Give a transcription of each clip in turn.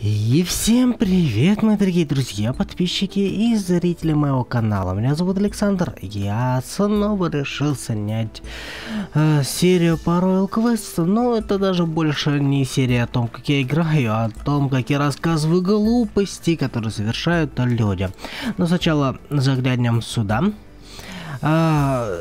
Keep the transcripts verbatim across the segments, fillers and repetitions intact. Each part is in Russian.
И всем привет, мои дорогие друзья, подписчики и зрители моего канала. Меня зовут Александр. Я снова решил снять э, серию по Royal Quest, но это даже больше не серия о том, как я играю, а о том, как я рассказываю глупости, которые совершают люди. Но сначала заглянем сюда. А,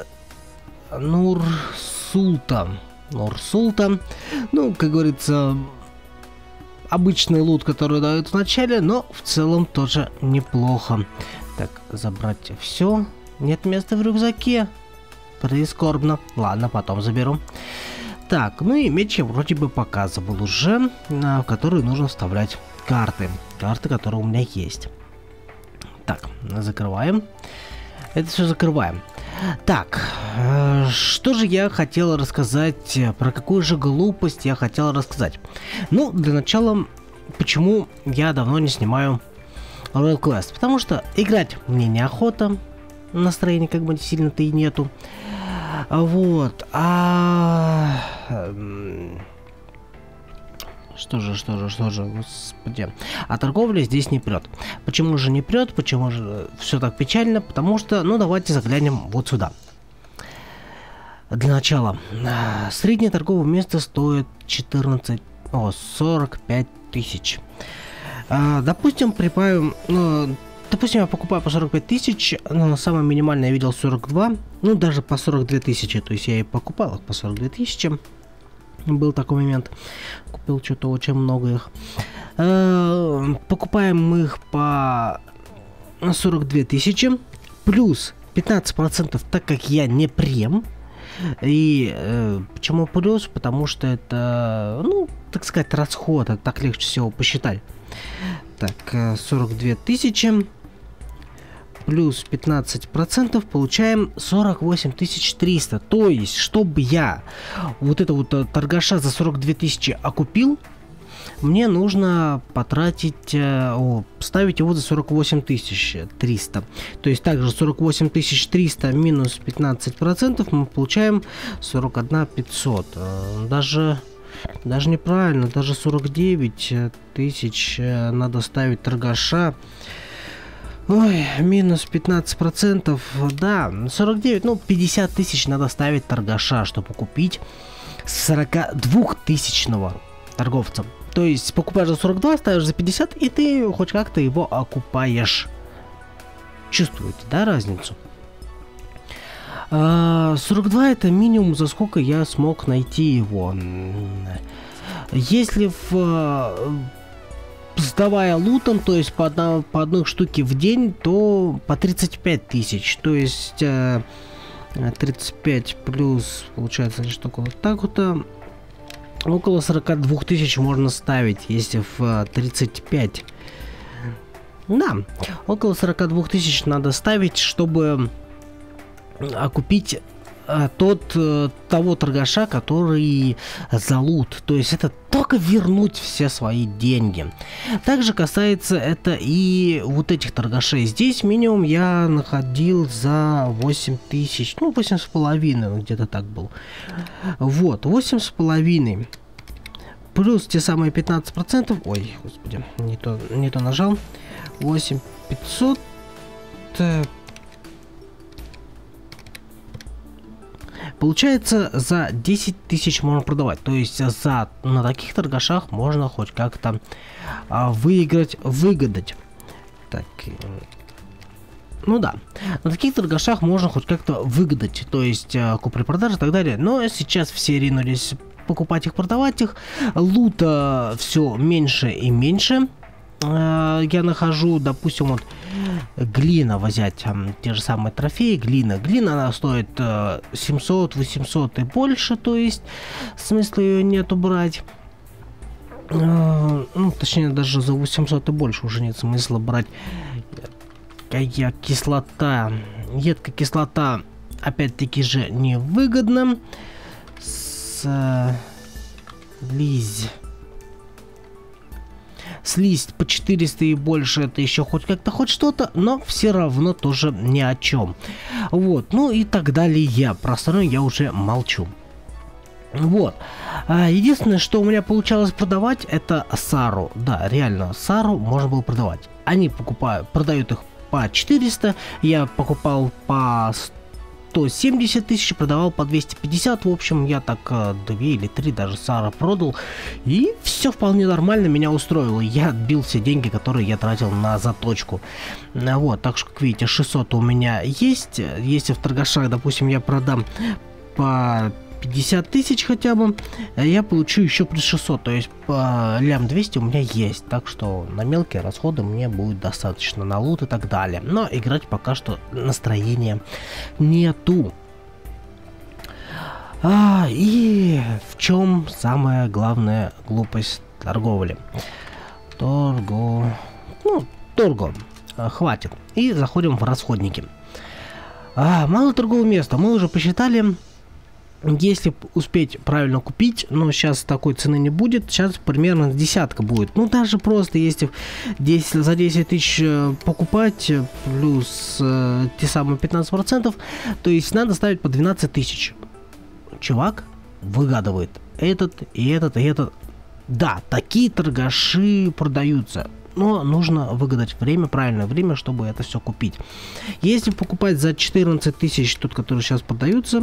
Нур-Султан. Нур-Султан. Ну, как говорится, обычный лут, который дают в начале, но в целом тоже неплохо. Так, забрать все. Нет места в рюкзаке. Прискорбно. Ладно, потом заберу. Так, ну и меч я вроде бы показывал уже, в который нужно вставлять карты. Карты, которые у меня есть. Так, закрываем. Это все закрываем. Так, э, что же я хотел рассказать, про какую же глупость я хотел рассказать. Ну, для начала, почему я давно не снимаю Royal Quest. Потому что играть мне неохота, настроения как бы сильно-то и нету. Вот, а... Что же, что же, что же, господи. А торговля здесь не прет. Почему же не прет? Почему же все так печально? Потому что, ну, давайте заглянем вот сюда. Для начала. Среднее торговое место стоит четырнадцать, о, сорок пять тысяч. А, допустим, прибавим, ну, допустим, я покупаю по сорок пять тысяч, но самое минимальное я видел сорок два, ну, даже по сорок две тысячи, то есть я и покупал их по сорок две тысячи. Был такой момент. Купил что-то очень много их. Э, покупаем мы их по сорок две тысячи. Плюс пятнадцать процентов, так как я не прем. И э, почему плюс? Потому что это, ну, так сказать, расход. Это так легче всего посчитать. Так, сорок две тысячи. Плюс пятнадцать процентов, получаем сорок восемь тысяч триста. То есть, чтобы я вот это вот торгаша за сорок две тысячи окупил, мне нужно потратить, о, ставить его за сорок восемь тысяч триста. То есть, также сорок восемь тысяч триста минус пятнадцать процентов мы получаем сорок один тысяча пятьсот. Даже, даже неправильно, даже сорок девять тысяч надо ставить торгаша. Ой, минус пятнадцать процентов, да, сорок девять, ну, пятьдесят тысяч надо ставить торгаша, чтобы купить сорокадвухтысячного торговца. То есть, покупаешь за сорок два, ставишь за пятьдесят, и ты хоть как-то его окупаешь. Чувствуете, да, разницу? А, сорок два это минимум, за сколько я смог найти его. Если в... сдавая лутом, то есть по, одна, по одной штуке в день, то по тридцать пять тысяч. То есть э, тридцать пять плюс, получается, штука вот так вот. Э, около сорок две тысячи можно ставить, если в тридцать пять. Да, около сорок две тысяч надо ставить, чтобы окупить э, тот, э, того торгаша, который за лут. То есть это только вернуть все свои деньги. Также касается это и вот этих торгашей. Здесь минимум я находил за восемь тысяч, ну восемь с половиной, где-то так был. Вот, восемь с половиной. Плюс те самые пятнадцать процентов. Ой, господи, не то, не то нажал. восемь пятьсот. Получается, за десять тысяч можно продавать. То есть за на таких торгашах можно хоть как-то а, выиграть, выгадать. Так, ну да, на таких торгашах можно хоть как-то выгадать. То есть а, купли-продажи и так далее. Но сейчас все ринулись покупать их, продавать их. Лута все меньше и меньше. Я нахожу, допустим, вот глина взять, те же самые трофеи, глина. Глина, она стоит семьсот, восемьсот и больше, то есть смысла ее нету брать. Ну, точнее, даже за восемьсот и больше уже нет смысла брать. Какая кислота, едкая кислота, опять-таки же невыгодно. Слизь. Слизь по четыреста и больше, это еще хоть как-то, хоть что-то, но все равно тоже ни о чем. Вот, ну и так далее. Про остальное я уже молчу. Вот. Единственное, что у меня получалось продавать, это Сару. Да, реально, Сару можно было продавать. Они покупают, продают их по четыреста, я покупал по сто семьдесят тысяч, продавал по двести пятьдесят. В общем, я так две или три даже Сара продал. И все вполне нормально, меня устроило. Я отбил все деньги, которые я тратил на заточку. Вот, так что, как видите, шестьсот у меня есть. Если в торгашах, допустим, я продам по пятьдесят тысяч хотя бы, я получу еще плюс шестьсот, то есть по лям двести у меня есть, так что на мелкие расходы мне будет достаточно, на лут и так далее, но играть пока что настроения нету. А, и в чем самая главная глупость торговли? Торгу... Ну, торгу. А, хватит. И заходим в расходники. А, мало торгового места, мы уже посчитали. Если успеть правильно купить, но сейчас такой цены не будет, сейчас примерно десятка будет. Ну, даже просто если десять, за десять тысяч покупать, плюс э, те самые пятнадцать процентов, то есть надо ставить по двенадцать тысяч. Чувак выгадывает этот и этот и этот. Да, такие торгаши продаются. Но нужно выгадать время, правильное время, чтобы это все купить. Если покупать за четырнадцать тысяч, тот, который сейчас продаются,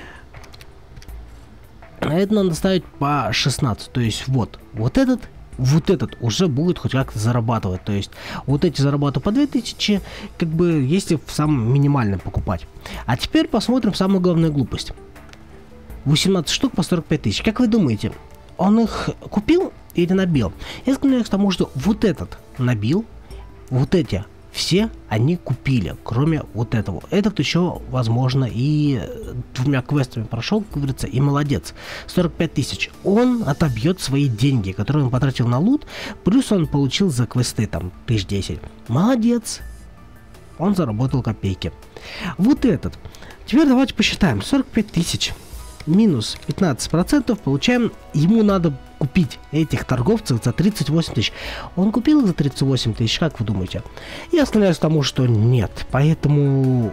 это надо ставить по шестнадцать. То есть вот, вот этот, вот этот уже будет хоть как-то зарабатывать. То есть вот эти зарабатывают по две тысячи, как бы, если в самом минимальном покупать. А теперь посмотрим самую главную глупость. восемнадцать штук по сорок пять тысяч. Как вы думаете, он их купил или набил? Я склоняюсь к тому, что вот этот набил, вот эти все они купили, кроме вот этого. Этот еще, возможно, и двумя квестами прошел, как говорится, и молодец. сорок пять тысяч. Он отобьет свои деньги, которые он потратил на лут, плюс он получил за квесты там тысяч десять. Молодец. Он заработал копейки. Вот этот. Теперь давайте посчитаем. сорок пять тысяч минус пятнадцать процентов, получаем, ему надо купить этих торговцев за тридцать восемь тысяч. Он купил их за тридцать восемь тысяч, как вы думаете? Я склоняюсь к тому, что нет. Поэтому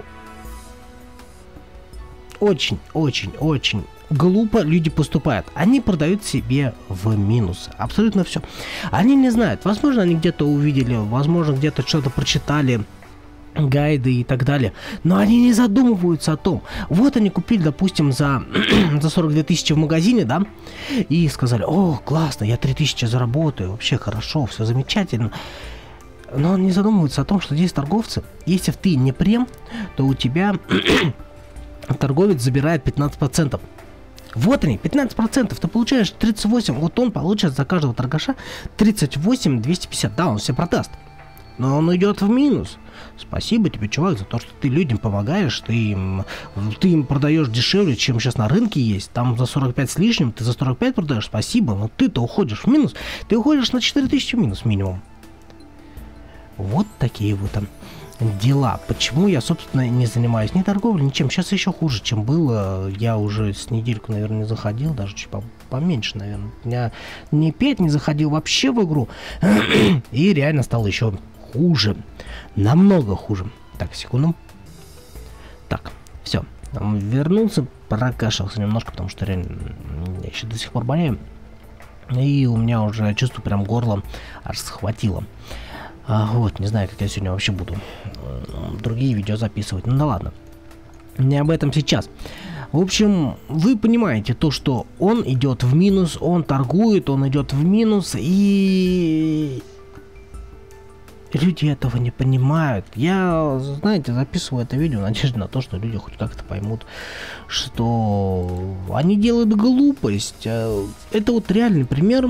очень-очень-очень глупо люди поступают. Они продают себе в минус. Абсолютно все. Они не знают. Возможно, они где-то увидели, возможно, где-то что-то прочитали, гайды и так далее, но они не задумываются о том. Вот они купили, допустим, за, за сорок две тысячи в магазине, да, и сказали: о, классно, я три тысячи заработаю, вообще хорошо, все замечательно. Но он не задумывается о том, что здесь торговцы, если ты не прем, то у тебя торговец забирает пятнадцать процентов. Вот они, пятнадцать процентов, ты получаешь тридцать восемь, вот он получит за каждого торгаша тридцать восемь двести пятьдесят, да, он все продаст. Но он идет в минус. Спасибо тебе, чувак, за то, что ты людям помогаешь, ты им, ты им продаешь дешевле, чем сейчас на рынке есть. Там за сорок пять с лишним, ты за сорок пять продаешь, спасибо, но ты-то уходишь в минус. Ты уходишь на четыре тысячи в минус минимум. Вот такие вот там дела. Почему я, собственно, не занимаюсь ни торговлей, ничем. Сейчас еще хуже, чем было. Я уже с недельку, наверное, не заходил, даже чуть поменьше, наверное. Я не пять не заходил вообще в игру. И реально стало еще хуже. Намного хуже. Так, секунду. Так, все. Вернулся, прокашлялся немножко, потому что реально я еще до сих пор болею. И у меня уже, чувствую, прям горло аж схватило. А, вот, не знаю, как я сегодня вообще буду другие видео записывать. Ну да ладно. Не об этом сейчас. В общем, вы понимаете то, что он идет в минус, он торгует, он идет в минус, и люди этого не понимают. Я, знаете, записываю это видео в надежде на то, что люди хоть как-то поймут, что они делают глупость. Это вот реальный пример.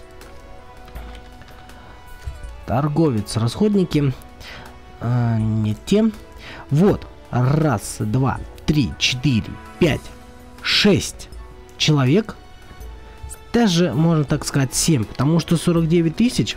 Торговец, расходники а, не те. Вот, раз, два, три, четыре, пять, шесть человек. Даже, можно так сказать, семь, потому что сорок девять тысяч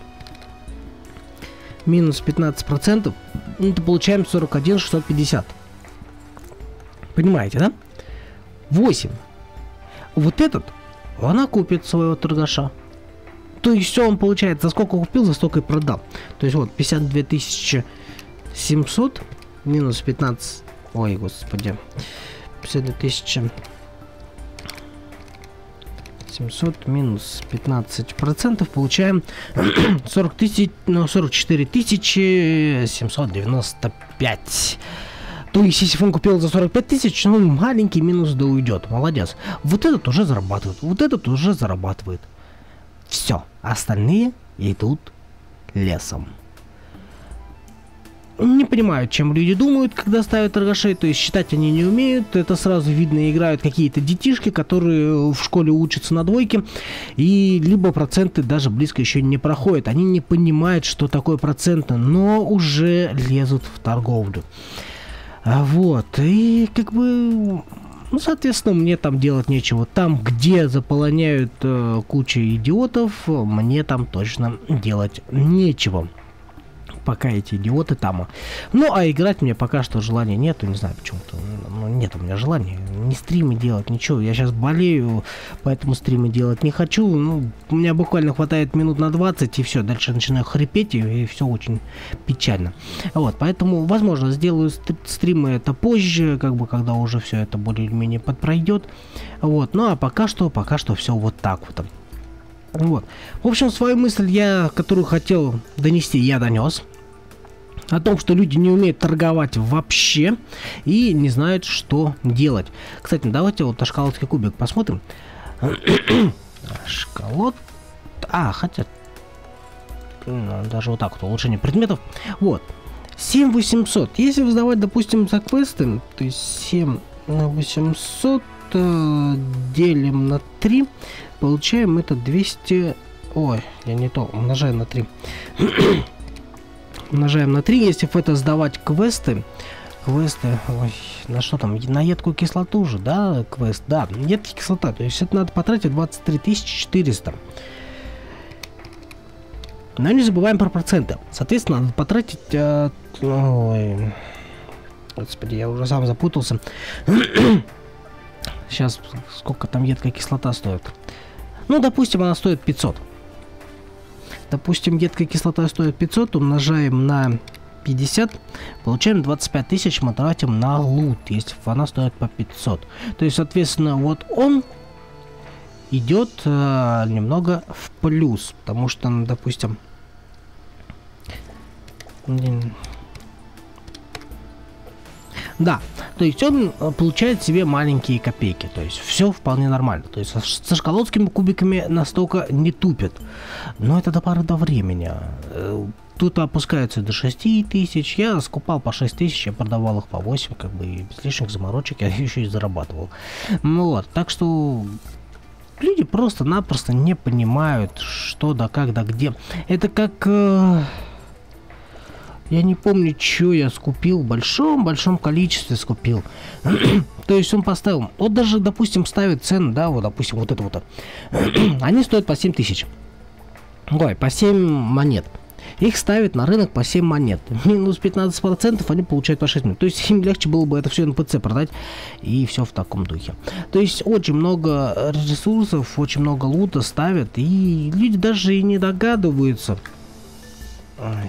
минус пятнадцать процентов, это получаем сорок один шестьсот пятьдесят. Понимаете, да? восемь. Вот этот, она купит своего торгаша. То есть все он получает, за сколько купил, за столько и продал. То есть вот пятьдесят две тысячи семьсот минус пятнадцать. Ой, господи. пятьдесят две тысячи семьсот минус пятнадцать процентов, получаем сорок тысяч, ну, сорок четыре тысячи семьсот девяносто пять. То есть, если он купил за сорок пять тысяч, ну, маленький минус да уйдет. Молодец. Вот этот уже зарабатывает. Вот этот уже зарабатывает. Все. Остальные идут лесом. Не понимают, чем люди думают, когда ставят торгашей, то есть считать они не умеют, это сразу видно, играют какие-то детишки, которые в школе учатся на двойке, и либо проценты даже близко еще не проходят, они не понимают, что такое проценты, но уже лезут в торговлю. Вот, и как бы, ну, соответственно, мне там делать нечего, там, где заполоняют э, куча идиотов, мне там точно делать нечего. Пока эти идиоты там. Ну, а играть мне пока что желания нету, не знаю почему-то. Ну, нет у меня желания. Ни стримы делать, ничего. Я сейчас болею, поэтому стримы делать не хочу. Ну, у меня буквально хватает минут на двадцать, и все. Дальше начинаю хрипеть, и, и все очень печально. Вот, поэтому, возможно, сделаю стримы это позже, как бы, когда уже все это более-менее подпройдет. Вот, ну, а пока что, пока что все вот так вот. Вот. В общем, свою мысль, я, которую хотел донести, я донес. О том, что люди не умеют торговать вообще и не знают, что делать. Кстати, давайте вот на шоколадский кубик посмотрим. Шоколад. А, хотя... Даже вот так вот, улучшение предметов. Вот. семь восемьсот. Если выдавать, допустим, за квесты, то есть семь на восемьсот э, делим на три, получаем это двести... Ой, я не то, умножаем на три. Умножаем на три, если в это сдавать квесты. Квесты, ой, на что там, на едкую кислоту же, да, квест, да, едкая кислота, то есть это надо потратить двадцать три тысячи четыреста. Но не забываем про проценты. Соответственно, надо потратить... Э, ой, господи, я уже сам запутался. Сейчас, сколько там едкая кислота стоит? Ну, допустим, она стоит пятьсот. Допустим, едкая кислота стоит пятьсот, умножаем на пятьдесят, получаем двадцать пять тысяч, мы тратим на лут, если она стоит по пятьсот. То есть, соответственно, вот он идет э, немного в плюс, потому что, ну, допустим... Да, то есть он получает себе маленькие копейки, то есть все вполне нормально. То есть со шоколадскими кубиками настолько не тупят, но это до поры до времени. Тут опускаются до шести тысяч, я скупал по шесть тысяч, я продавал их по восемь, как бы, и без лишних заморочек я еще и зарабатывал. Ну вот, так что... Люди просто-напросто не понимают, что да как да где. Это как... Э Я не помню, что я скупил. В большом-большом количестве скупил. То есть он поставил... Вот даже, допустим, ставит цену, да, вот, допустим, вот это вот. Они стоят по семь тысяч. Ой, по семь монет. Их ставят на рынок по семь монет. Минус пятнадцать процентов они получают по шесть монет. То есть им легче было бы это все на ПЦ продать. И все в таком духе. То есть очень много ресурсов, очень много лута ставят. И люди даже и не догадываются. Ой.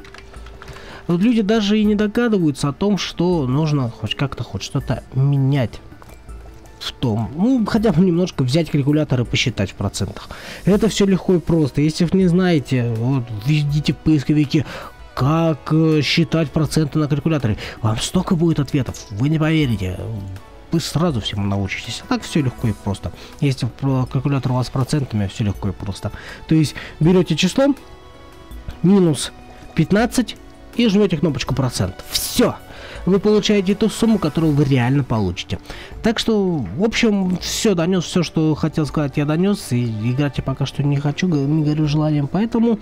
Вот люди даже и не догадываются о том, что нужно хоть как-то хоть что-то менять в том. Ну, хотя бы немножко взять калькулятор и посчитать в процентах. Это все легко и просто. Если вы не знаете, вот введите в поисковике, как э, считать проценты на калькуляторе. Вам столько будет ответов, вы не поверите. Вы сразу всему научитесь. А так все легко и просто. Если калькулятор у вас с процентами, все легко и просто. То есть берете число минус пятнадцать и жмете кнопочку процент. Все. Вы получаете ту сумму, которую вы реально получите. Так что, в общем, все донес, все, что хотел сказать, я донес. И играть я пока что не хочу, не горю желанием. Поэтому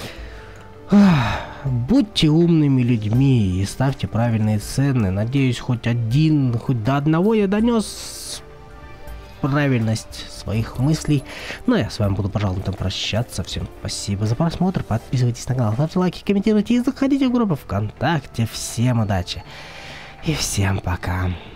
ах, будьте умными людьми и ставьте правильные цены. Надеюсь, хоть один, хоть до одного я донес правильность своих мыслей. Ну, я с вами буду, пожалуй, там прощаться. Всем спасибо за просмотр. Подписывайтесь на канал, ставьте лайки, комментируйте и заходите в группу ВКонтакте. Всем удачи и всем пока.